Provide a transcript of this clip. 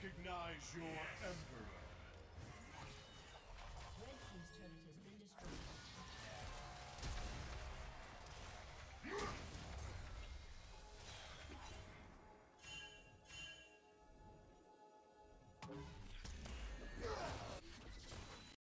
recognize your emperor. Red team's turret has been destroyed.